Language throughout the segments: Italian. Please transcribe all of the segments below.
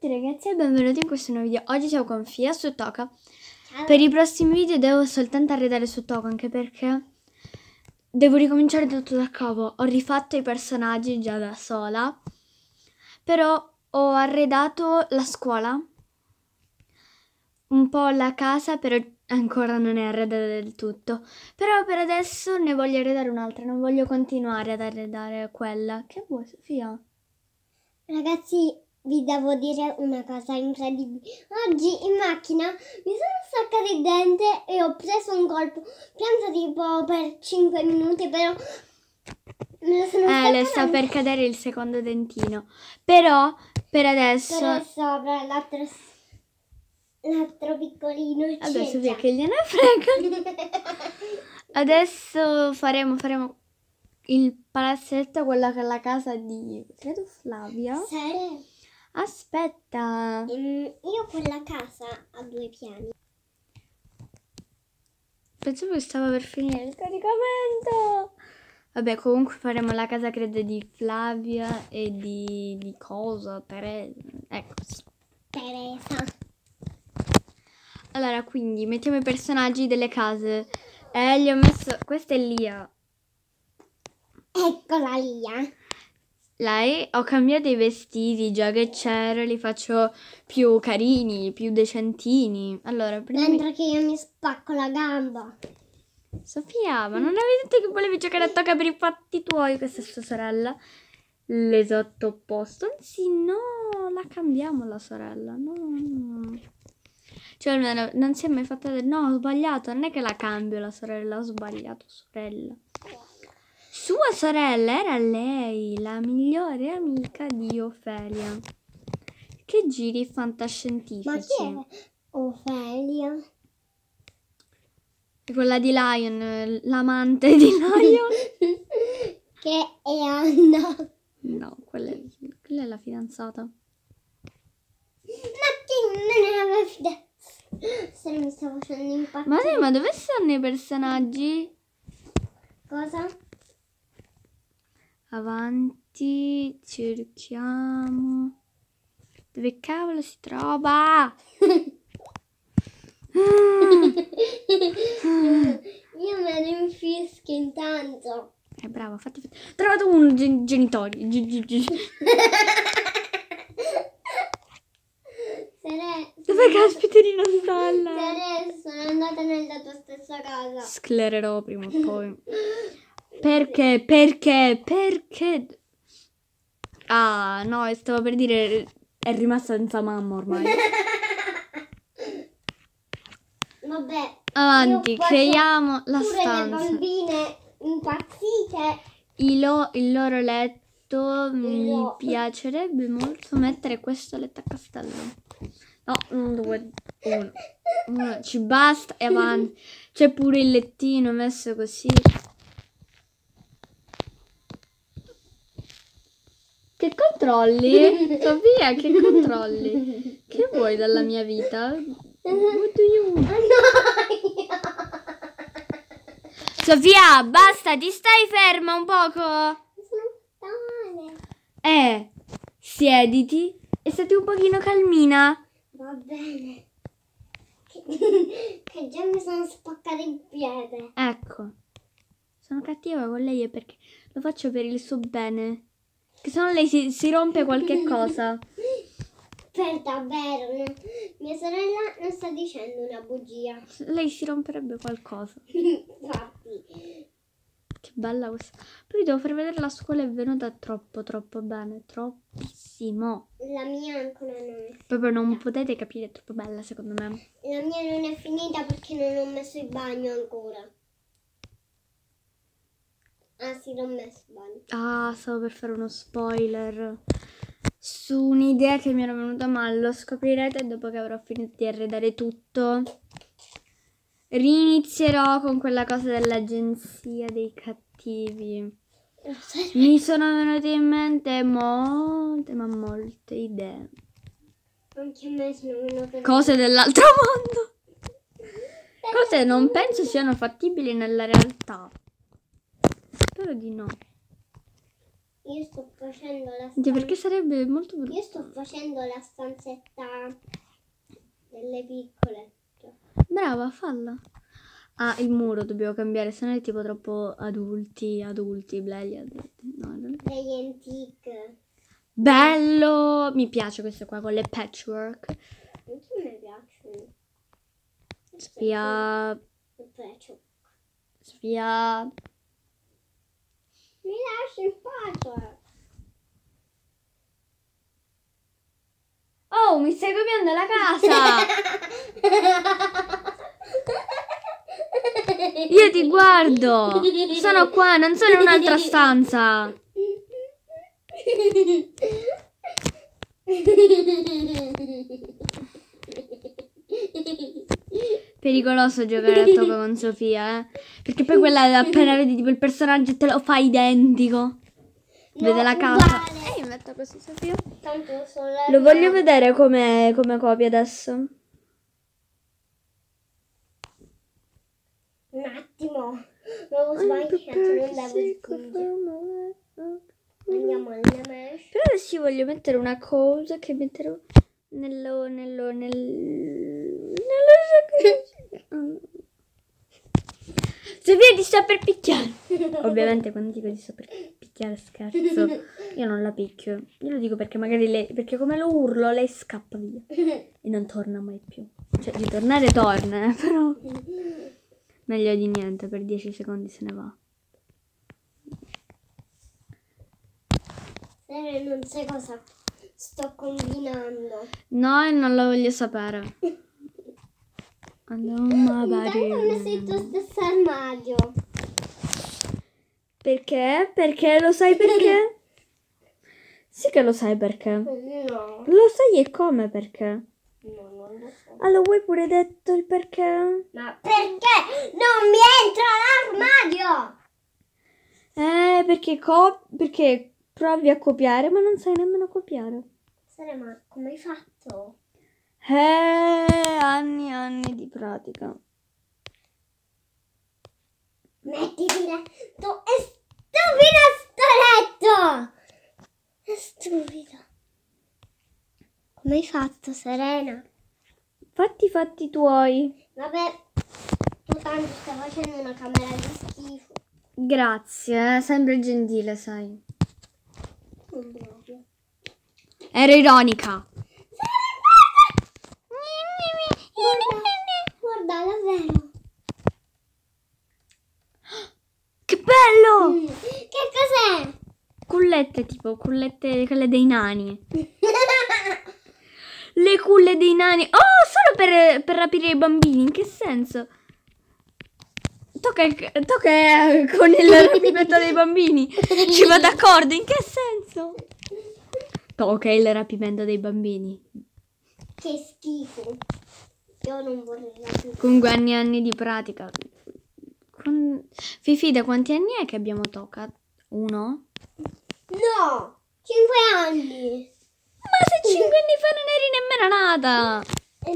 tutti ragazzi e benvenuti in questo nuovo video. Oggi siamo con Fia su Toca. Per i prossimi video devo soltanto arredare su Toca, anche perché devo ricominciare tutto da capo. Ho rifatto i personaggi già da sola, però ho arredato la scuola, un po' la casa, però ancora non è arredata del tutto. Però per adesso ne voglio arredare un'altra, non voglio continuare ad arredare quella. Che vuoi, Sofia? Ragazzi, vi devo dire una cosa incredibile. Oggi in macchina mi sono staccata il dente e ho preso un colpo. Pianto tipo per 5 minuti, però me lo sono staccata. Le sta per cadere il secondo dentino. Però per adesso... Però sopra l'altro piccolino. Vabbè, Sofia, che gliene frega. Adesso faremo il palazzetto, quella che è la casa di, credo, Flavia. Serio? Aspetta. Io quella casa ha 2 piani. Pensavo che stava per finire il caricamento. Vabbè, comunque faremo la casa, credo, di Flavia e di cosa? Teresa. Ecco. Teresa. Allora, quindi mettiamo i personaggi delle case. Gli ho messo... Questa è Lia. Eccola Lia. Lei, ho cambiato i vestiti, già che c'ero, li faccio più carini, più decentini. Allora, prima... Mentre che io mi spacco la gamba. Sofia, ma non avevi detto che volevi giocare a Toca per i fatti tuoi? Questa è sua sorella. L'esatto opposto. Anzi, no, la cambiamo la sorella. No. Cioè, almeno non si è mai fatta... No, ho sbagliato. Non è che la cambio la sorella, ho sbagliato sorella. Sua sorella era lei, la migliore amica di Ofelia. Che giri fantascientifici. Ma chi è Ofelia? È quella di Lion, l'amante di Lion. Che è Anna. No, quella è la fidanzata. Ma chi non aveva fidanzato? Se mi stavo facendo impazzire. Ma sì, ma dove stanno i personaggi? Cosa? Avanti, cerchiamo. Dove cavolo si trova? Io me ne infischio intanto. Bravo, fatti. Trovato un genitori. Dove caspiterina stalla? Sono andata nella tua stessa casa. Sclererò prima o poi. Perché? Ah, no, stavo per dire, è rimasta senza mamma ormai. Vabbè. Avanti, creiamo la pure stanza. le bambine impazzite. Il loro letto, mi piacerebbe molto mettere questo letto a castello. No, 1, 2, 1. Ci basta e avanti. C'è pure il lettino messo così. Che controlli? Sofia, che controlli? Che vuoi dalla mia vita? What do you want? Sofia, basta, ti stai ferma un poco? Siediti e stati un pochino calmina. Va bene. Che già mi sono spaccata il piede. Ecco, sono cattiva con lei perché lo faccio per il suo bene. Che se no lei si rompe qualche cosa. Per davvero, no? Mia sorella non sta dicendo una bugia. Lei si romperebbe qualcosa. Infatti. Che bella questa. Poi devo far vedere la scuola, è venuta troppo bene. Troppissimo. La mia ancora non è finita. Proprio non potete capire, è troppo bella secondo me. La mia non è finita perché non ho messo il bagno ancora. Ah sì, l'ho messo il bagno. Ah, stavo per fare uno spoiler su un'idea che mi era venuta male. Lo scoprirete dopo che avrò finito di arredare tutto. Rinizierò con quella cosa dell'agenzia dei cattivi. Mi sono venute in mente molte idee. Anche a me sono venute. Cose dell'altro mondo. Cose non penso siano fattibili nella realtà. Spero di no. Io sto facendo la Anche perché sarebbe molto brutto. Io sto facendo la stanzetta delle piccole. Brava, falla. Ah, il muro dobbiamo cambiare, se no è tipo troppo adulti, blei adulti. No, non è- Degli antique. Bello! Mi piace questo qua con le patchwork. Anche a me piacciono. Sofia, Mi piace. Sofia. Mi lascio in pace. Oh, mi stai copiando la casa! Io ti guardo! Sono qua, non sono in un'altra stanza! Pericoloso giocare a Toca con Sofia, eh? Perché poi quella appena vedi tipo il personaggio e te lo fa identico. Vede la casa. Uguale. Io metto così, Sofia. Tanto sono Lo voglio vedere come copia adesso. Un attimo. Avevo sbagliato, non devo spingere. Andiamo alla mesh. Però adesso io voglio mettere una cosa che metterò nello Sofia ti sta per picchiare. Ovviamente quando dico ti sta per picchiare scherzo. Io non la picchio. Io lo dico perché magari lei, perché come lo urlo lei scappa via e non torna mai più. Cioè di tornare torna, però meglio di niente, per 10 secondi se ne va. Non sai cosa sto combinando. No, e non lo voglio sapere. Andiamo a Intanto ho messo il tuo stesso armadio. Perché? Perché? Lo sai perché? Sì che lo sai perché. No. Lo sai e come perché? No, non lo so. Allora vuoi pure detto il perché? Ma perché non mi entra l'armadio? Perché provi a copiare ma non sai nemmeno copiare. Sara, ma come hai fatto? Anni e anni di pratica. Mettiti letto, è stupido sto letto! È stupido. Come hai fatto, Serena? Fatti i fatti tuoi. Vabbè, tu tanto stai facendo una camera di schifo. Grazie, sempre gentile, sai. Non proprio. Ero ironica. Guarda, davvero. Che bello! Che cos'è? Cullette, tipo, cullette, quelle dei nani. Le culle dei nani. Oh, solo per rapire i bambini. In che senso? Tocca con il rapimento dei bambini. Ci va d'accordo. In che senso? Tocca il rapimento dei bambini. Che schifo. Io non vorrei più. Comunque anni e anni di pratica. Fifi, da quanti anni è che abbiamo Toca? 1? No! 5 anni! Ma se 5 anni fa non eri nemmeno nata!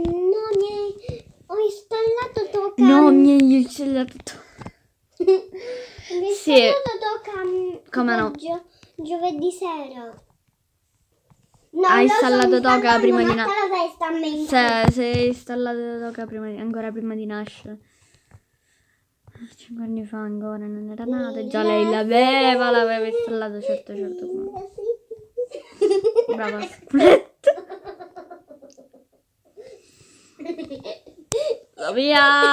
Ho installato Toca. No, mi hai installato Toca. Ho Sì. installato Toca. Come no? Giovedì sera. No, Hai installato Toca prima di nascere. La testa a me. Se hai installato Toca ancora prima di nascere. 5 anni fa ancora non era nata. Già lei l'aveva installato, certo. Brava Splet. Via.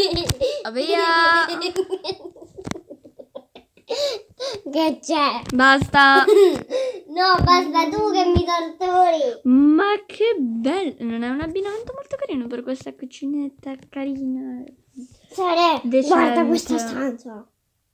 Che c'è? Basta. No, basta tu che mi torturi. Ma che bello. Non è un abbinamento molto carino per questa cucinetta carina. Sare, Decente. guarda questa stanza.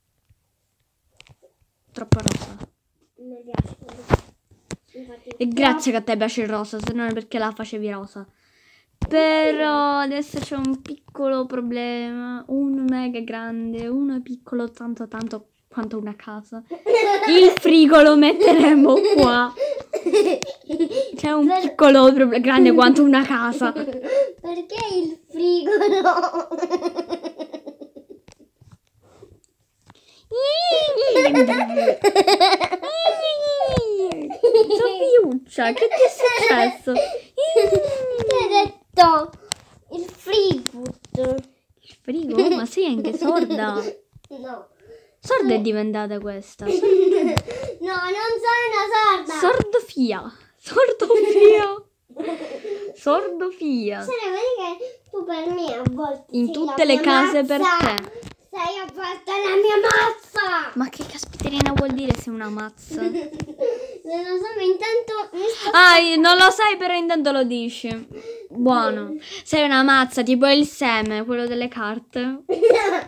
Troppo rosa. Mi piace. Infatti, E grazie che a te piace il rosa, se non è perché la facevi rosa. Però adesso c'è un piccolo problema. Uno mega grande, uno piccolo tanto quanto una casa. Il frigo lo metteremo qua. C'è un piccolo problema grande quanto una casa. Perché il frigo no? Sofiuccia, che ti è successo? Ti ho detto il frigo. Il frigo? Ma sei anche sorda? No. Sorda è diventata questa. No, non sono una sorda. Sordofia. Sordofia. Sordofia. Sai, vedi che tu per me a volte In sei tutte la le mia case per mazza. te. Sei a volte la mia mazza. Ma che caspiterina vuol dire sei una mazza? Non lo so, ma intanto mi sto... Ah, non lo sai, però intanto lo dici. Buono. Sei una mazza, tipo il seme, quello delle carte. Vabbè,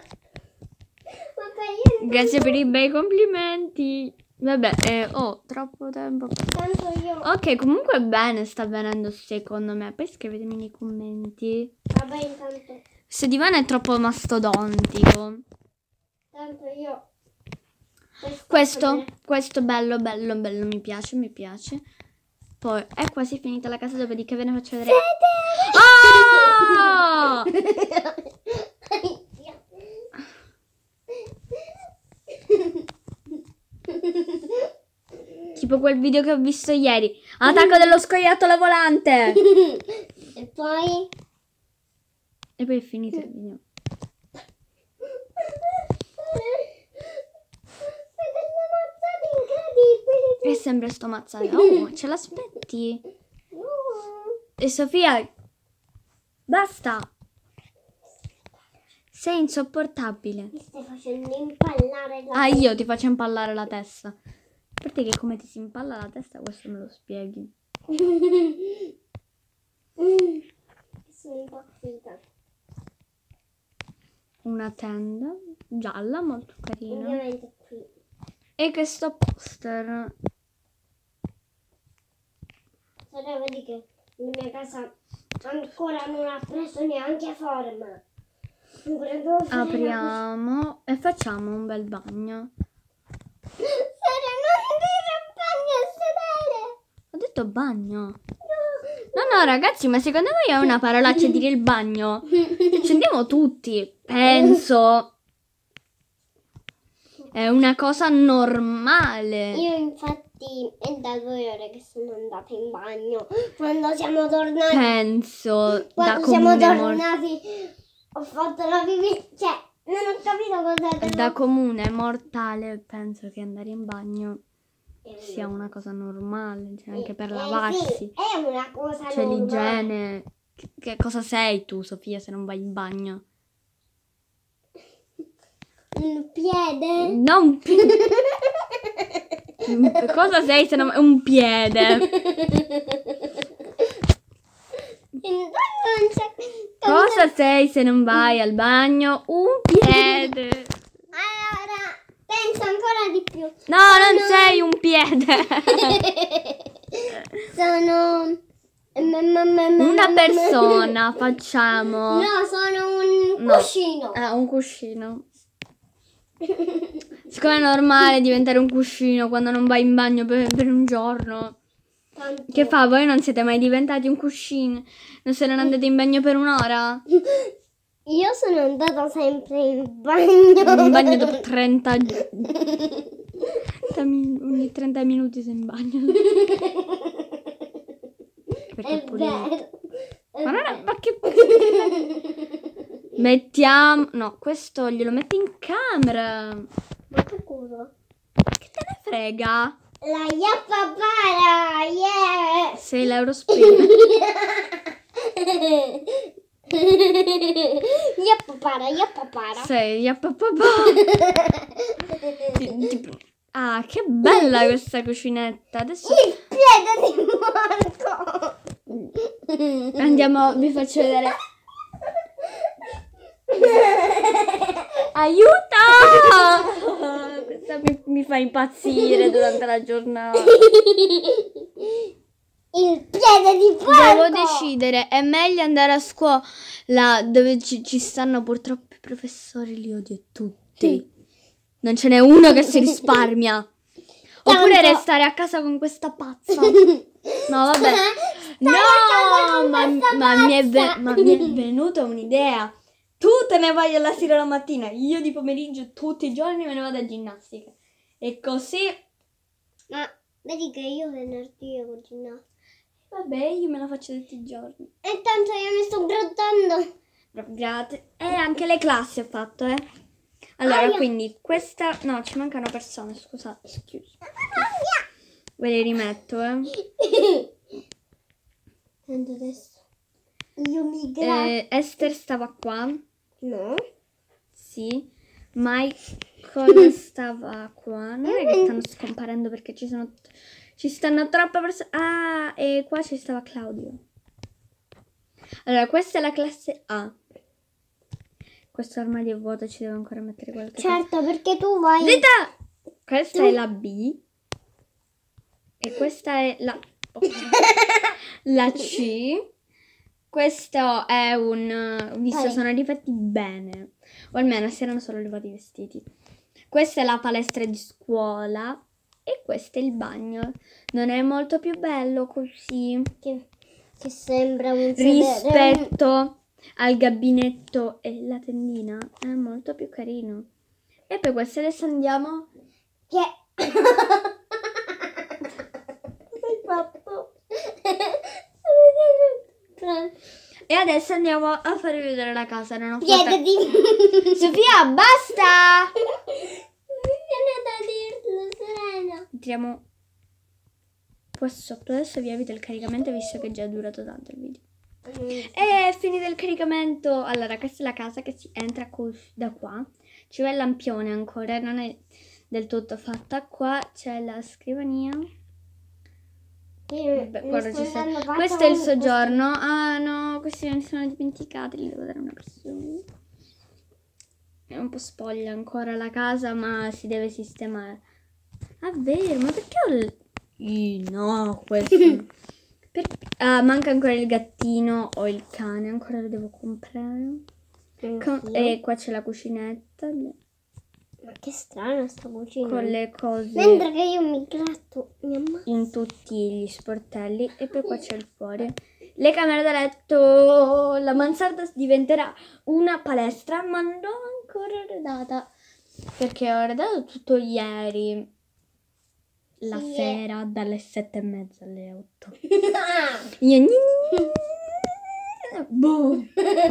io Grazie per i bei complimenti. Vabbè, troppo tempo. intanto io... Ok, comunque bene, sta venendo secondo me. Poi scrivetemi nei commenti Vabbè, intanto se divano è troppo mastodontico. io... Questo bello, mi piace. Poi è quasi finita la casa, dopodiché ve ne faccio vedere. Ah! Tipo quel video che ho visto ieri. Attacco dello scoiattolo volante. E poi... E poi è finito il video. È sempre sto mazzato. Oh, ce l'aspetti? E Sofia, basta. Sei insopportabile. Mi stai facendo impallare la... Ah, io ti faccio impallare la testa. A parte che come ti si impalla la testa, questo me lo spieghi. Sono impazzita. Una tenda gialla, molto carina. Ovviamente qui. E questo poster. Allora vedi che la mia casa ancora non ha preso neanche forma. Ancora devo fare Apriamo e facciamo un bel bagno. Sara, non dire bagno a sedere. Ho detto bagno. No, ragazzi, ma secondo voi è una parolaccia dire il bagno? Ci andiamo tutti, penso. È una cosa normale. Io infatti è da 2 ore che sono andata in bagno. Quando siamo tornati... Penso. Quando siamo tornati ho fatto la pipì. Cioè, non ho capito cos'è. Da comune mortale penso che andare in bagno sia una cosa normale, cioè anche per lavarsi. Sì, è una cosa C'è normale. l'igiene. Che cosa sei tu, Sofia, se non vai in bagno? Un piede? No, un piede. Cosa sei se non un piede? Cosa sei se non vai al bagno? Un piede. Allora, penso ancora di più. No, non sei un piede. Sono Una persona, facciamo. No, sono un cuscino. Ah, un cuscino. Siccome è normale diventare un cuscino quando non vai in bagno per un giorno. Tanto. Che fa? Voi non siete mai diventati un cuscino? Non se non andate in bagno per un'ora? Io sono andata sempre in bagno. In bagno dopo 30 ogni 30 minuti sei in bagno. Perché È pure vero. ma non è, ma che mettiamo, no, questo glielo metti in camera. Ma che cosa? Che te ne frega? La yappapara, yeah! Sei l'Eurospin. Yappapara. Sei Ah, che bella questa cucinetta. Adesso Il piede di Marco. andiamo, vi faccio vedere. Aiuto! Questa mi fa impazzire durante la giornata. Il piede di porco. Devo decidere, è meglio andare a scuola dove ci stanno purtroppo i professori, li odio tutti. Non ce n'è uno che si risparmia. Oppure restare a casa con questa pazza. No, vabbè. No, ma mi è venuta un'idea. Tu te ne vai alla sera la mattina, io di pomeriggio tutti i giorni me ne vado a ginnastica. E così... Ma vedi che io venerdì ho ginnastica. Vabbè, io me la faccio tutti i giorni. E tanto io mi sto grattando. Grazie. E anche le classi ho fatto, eh. Allora, Aia. quindi questa... No, ci mancano persone, scusate. Ve le rimetto, Tanto adesso io mi gratto. Esther stava qua. No. Sì. Michael stava qua. Non è che stanno scomparendo perché ci stanno troppe persone. Ah, e qua ci stava Claudio. Allora, questa è la classe A. Questo armadio è vuoto, ci devo ancora mettere qualche cosa. Certo, perché tu vai... Zitta! Questa è la B. E questa è la... la C. Questo è un... Visto, Vai. sono rifatti bene. O almeno si erano solo levati i vestiti. Questa è la palestra di scuola. E questo è il bagno. Non è molto più bello così? Che sembra un sedere. Rispetto al gabinetto e la tendina. È molto più carino. E poi questo adesso andiamo... Che... Cosa hai fatto? E adesso andiamo a farvi vedere la casa. Non ho fatto... Piedati. Sofia, basta! Mi viene da dirlo, Serena. Entriamo qua sotto. Adesso vi evito il caricamento visto che è già durato tanto il video. E è finito il caricamento. Allora, questa è la casa che si entra da qua. Ci va il lampione ancora, non è del tutto fatta. Qua c'è la scrivania. Vabbè, guarda, questo è il soggiorno. Ah no, questi non si sono dimenticati, li devo dare a una persona. È un po' spoglia ancora la casa, ma si deve sistemare. Ah, vero, ma perché ho no, questo. Manca ancora il gattino o il cane, ancora lo devo comprare. E qua c'è la cucinetta. Ma che strano sta cucina. Con le cose Mentre che io mi gratto mia mamma. in tutti gli sportelli. E poi qua c'è il fuori. Le camere da letto. La mansarda diventerà una palestra, ma non l'ho ancora arredata. Perché ho arredato tutto ieri. La sera, dalle 7:30 alle 8. Boh.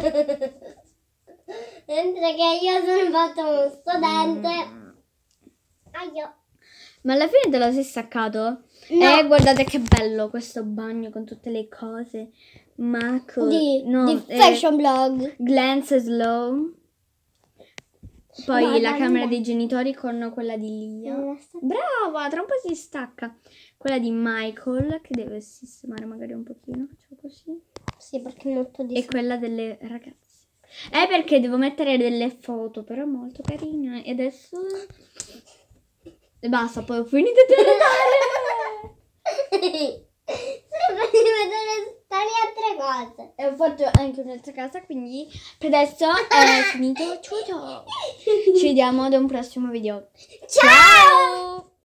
Mentre che io sono fatto uno studente. Aio. Ma alla fine te lo sei staccato? No. Guardate che bello questo bagno con tutte le cose. Di no, fashion blog. Glance Slow. Poi Guarda, la camera Lia. dei genitori con quella di Lia. Brava, tra un po' si stacca. Quella di Michael che deve sistemare magari un pochino. Facciamo così. Sì, perché è molto di E quella delle ragazze. Perché devo mettere delle foto, però molto carine. E adesso... E basta, poi ho finito di editare. Fammi vedere storie altre cose. E ho fatto anche un'altra casa, quindi per adesso è finito. Ciao ciao. Ci vediamo ad un prossimo video. Ciao!